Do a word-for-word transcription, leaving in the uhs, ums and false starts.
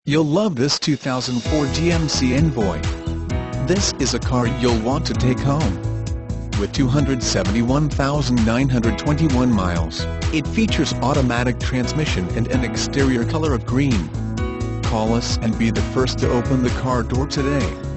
You'll love this two thousand four G M C Envoy. This is a car you'll want to take home. With two hundred seventy-one thousand nine hundred twenty-one miles, it features automatic transmission and an exterior color of green. Call us and be the first to open the car door today.